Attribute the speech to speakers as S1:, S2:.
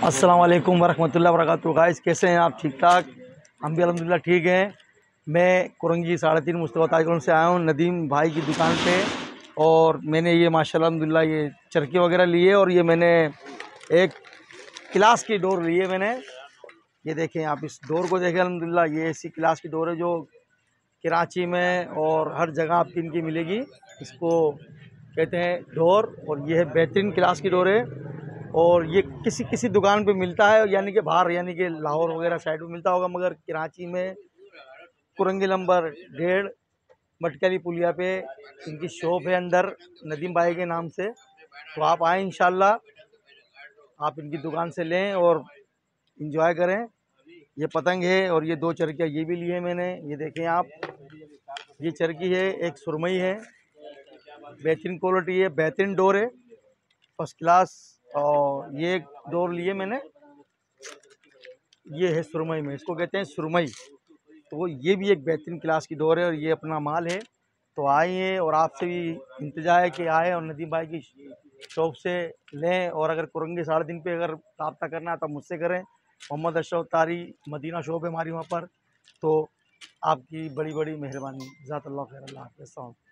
S1: अस्सलाम वालेकुम वरहमतुल्लाहि वबरकातुहू। गाइस, कैसे हैं आप? ठीक ठाक? हम भी अल्हम्दुलिल्लाह ठीक हैं। मैं कुरंगी 3.5 मुस्तफ़ा ताज से आया हूँ नदीम भाई की दुकान पे। और मैंने ये माशाल्लाह अल्हम्दुलिल्लाह ये चरखी वगैरह लिए और ये मैंने एक क्लास की डोर ली है मैंने। ये देखें आप, इस डोर को देखें अल्हम्दुलिल्लाह, ये ऐसी क्लास की डोर है जो कराची में और हर जगह आपकी इनकी मिलेगी। इसको कहते हैं डोर, और ये है बेहतरीन क्लास की डोर है। और ये किसी किसी दुकान पे मिलता है, यानी कि बाहर, यानी कि लाहौर वगैरह साइड में मिलता होगा, मगर कराची में कुरंगी नंबर 1.5 मटकली पुलिया पे इनकी शॉप है अंदर, नदीम भाई के नाम से। तो आप आएँ इंशाल्लाह, आप इनकी दुकान से लें और इंजॉय करें। ये पतंग है और ये 2 चरखियाँ ये भी लिए मैंने। ये देखें आप, ये चरखी है, एक सुरमई है, बेहतरीन क्वालिटी है, बेहतरीन डोर है, फर्स्ट क्लास। और ये एक डोर लिए मैंने, ये है सुरमई में, इसको कहते हैं सुरमई। तो ये भी एक बेहतरीन क्लास की डोर है और ये अपना माल है। तो आइए, और आपसे भी इंतजार है कि आए और नदीम भाई की शॉप से लें। और अगर कुरंगी 3.5 पे अगर रब्ता करना है तो मुझसे करें। मोहम्मद अशरफ तारी मदीना शॉप है हमारी वहाँ पर। तो आपकी बड़ी बड़ी मेहरबानी। ज़ात अल्लाह खैर। अल्लाह हाफ़िज़।